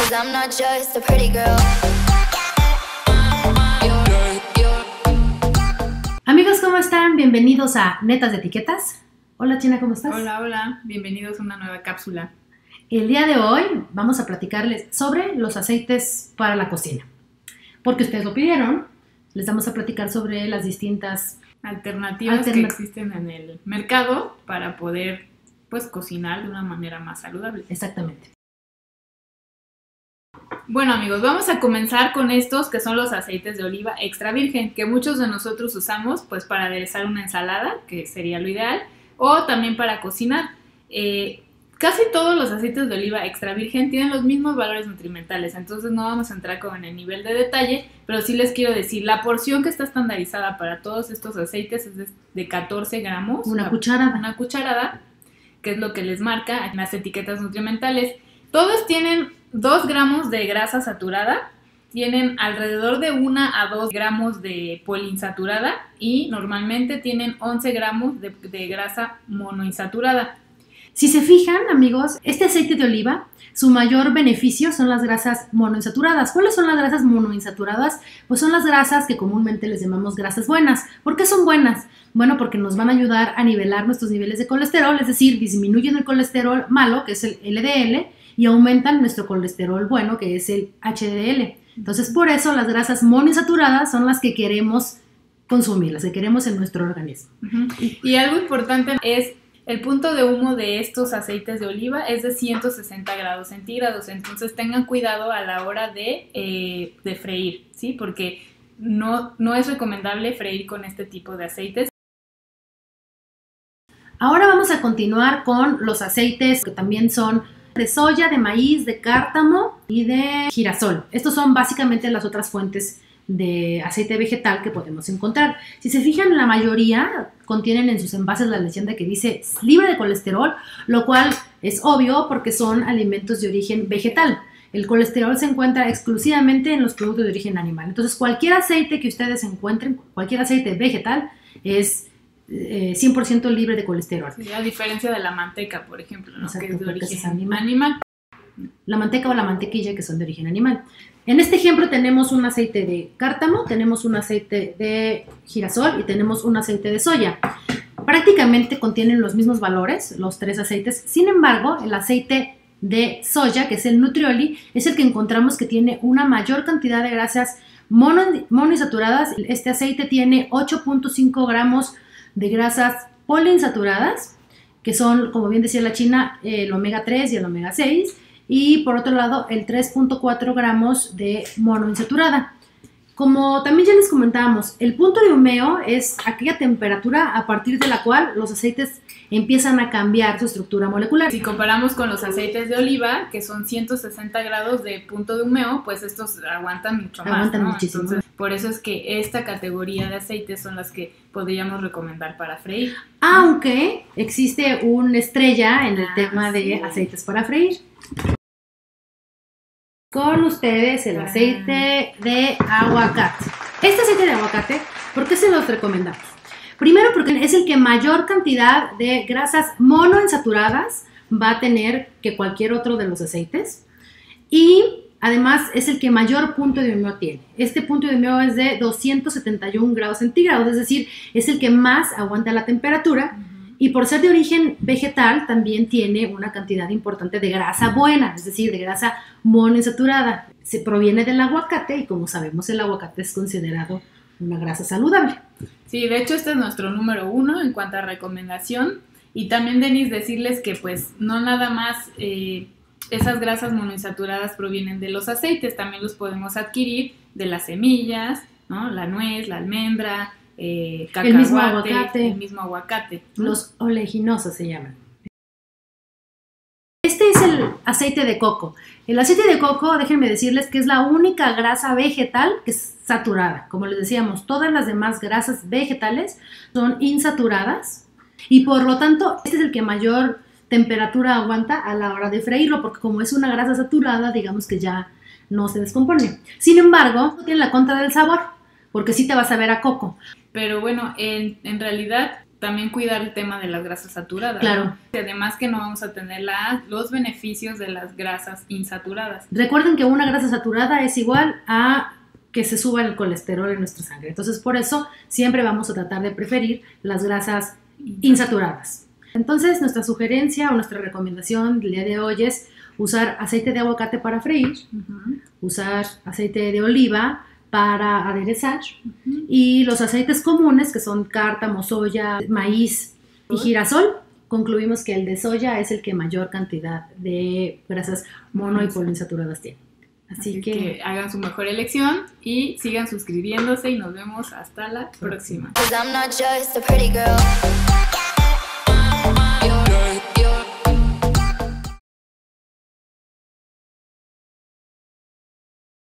'cause I'm not just a pretty girl. Amigos, ¿cómo están? Bienvenidos a Netas de Etiquetas. Hola China, ¿cómo estás? Hola, hola, bienvenidos a una nueva cápsula. El día de hoy vamos a platicarles sobre los aceites para la cocina. Porque ustedes lo pidieron, les vamos a platicar sobre las distintas Alternativas que existen en el mercado para poder cocinar de una manera más saludable. Exactamente. Bueno amigos, vamos a comenzar con estos que son los aceites de oliva extra virgen, que muchos de nosotros usamos para aderezar una ensalada, que sería lo ideal, o también para cocinar. Casi todos los aceites de oliva extra virgen tienen los mismos valores nutrimentales, entonces no vamos a entrar con el nivel de detalle, pero sí les quiero decir, la porción que está estandarizada para todos estos aceites es de 14 gramos. Una cucharada. Una cucharada, que es lo que les marca en las etiquetas nutrimentales. Todos tienen 2 gramos de grasa saturada, tienen alrededor de 1 a 2 gramos de poliinsaturada y normalmente tienen 11 gramos de grasa monoinsaturada. Si se fijan, amigos, este aceite de oliva, su mayor beneficio son las grasas monoinsaturadas. ¿Cuáles son las grasas monoinsaturadas? Pues son las grasas que comúnmente les llamamos grasas buenas. ¿Por qué son buenas? Bueno, porque nos van a ayudar a nivelar nuestros niveles de colesterol, es decir, disminuyen el colesterol malo, que es el LDL, y aumentan nuestro colesterol bueno, que es el HDL. Entonces, por eso las grasas monoinsaturadas son las que queremos consumir, las que queremos en nuestro organismo. Y algo importante es el punto de humo de estos aceites de oliva es de 160 grados centígrados, entonces tengan cuidado a la hora de freír, ¿sí? Porque no es recomendable freír con este tipo de aceites. Ahora vamos a continuar con los aceites que también son de soya, de maíz, de cártamo y de girasol. Estos son básicamente las otras fuentes de aceite vegetal que podemos encontrar. Si se fijan, la mayoría contienen en sus envases la leyenda que dice libre de colesterol, lo cual es obvio porque son alimentos de origen vegetal. El colesterol se encuentra exclusivamente en los productos de origen animal. Entonces, cualquier aceite que ustedes encuentren, cualquier aceite vegetal, es 100% libre de colesterol. Sí, a diferencia de la manteca, por ejemplo, ¿no? Exacto, que es de origen es animal. La manteca o la mantequilla, que son de origen animal. En este ejemplo tenemos un aceite de cártamo, tenemos un aceite de girasol y tenemos un aceite de soya. Prácticamente contienen los mismos valores, los 3 aceites. Sin embargo, el aceite de soya, que es el Nutrioli, es el que encontramos que tiene una mayor cantidad de grasas monoinsaturadas. Este aceite tiene 8.5 gramos de grasas poliinsaturadas, que son, como bien decía la China, el omega 3 y el omega 6. Y por otro lado, el 3.4 gramos de monoinsaturada. Como también ya les comentábamos, el punto de humeo es aquella temperatura a partir de la cual los aceites empiezan a cambiar su estructura molecular. Si comparamos con los aceites de oliva, que son 160 grados de punto de humeo, pues estos aguantan mucho más. Aguantan ¿no? muchísimo. Entonces, por eso es que esta categoría de aceites son las que podríamos recomendar para freír. Aunque existe una estrella en el tema de aceites para freír. Con ustedes el aceite de aguacate. Este aceite de aguacate, ¿por qué se los recomendamos? Primero porque es el que mayor cantidad de grasas monoinsaturadas va a tener que cualquier otro de los aceites. Y además es el que mayor punto de humeo tiene. Este punto de humeo es de 271 grados centígrados, es decir, es el que más aguanta la temperatura. Y por ser de origen vegetal, también tiene una cantidad importante de grasa buena, es decir, de grasa monoinsaturada. Se proviene del aguacate y, como sabemos, el aguacate es considerado una grasa saludable. Sí, de hecho este es nuestro número 1 en cuanto a recomendación. Y también, Denise, decirles que no nada más esas grasas monoinsaturadas provienen de los aceites, también los podemos adquirir de las semillas, ¿no? La nuez, la almendra, cacahuate, el mismo aguacate, ¿no? Los oleaginosos se llaman. Este es el aceite de coco. El aceite de coco, déjenme decirles que es la única grasa vegetal que es saturada. Como les decíamos, todas las demás grasas vegetales son insaturadas y por lo tanto este es el que mayor temperatura aguanta a la hora de freírlo, porque como es una grasa saturada, digamos que ya no se descompone. Sin embargo, tiene la contra del sabor, porque sí te vas a ver a coco. Pero bueno, en realidad también cuidar el tema de las grasas saturadas. Claro. ¿No? Además que no vamos a tener los beneficios de las grasas insaturadas. Recuerden que una grasa saturada es igual a que se suba el colesterol en nuestra sangre. Entonces, por eso siempre vamos a tratar de preferir las grasas insaturadas. Entonces, nuestra sugerencia o nuestra recomendación del día de hoy es usar aceite de aguacate para freír, usar aceite de oliva para aderezar y los aceites comunes que son cártamo, soya, maíz y girasol. Concluimos que el de soya es el que mayor cantidad de grasas mono y poliinsaturadas tiene. Así que hagan su mejor elección y sigan suscribiéndose y nos vemos hasta la próxima. 'Cause I'm not just a pretty girl.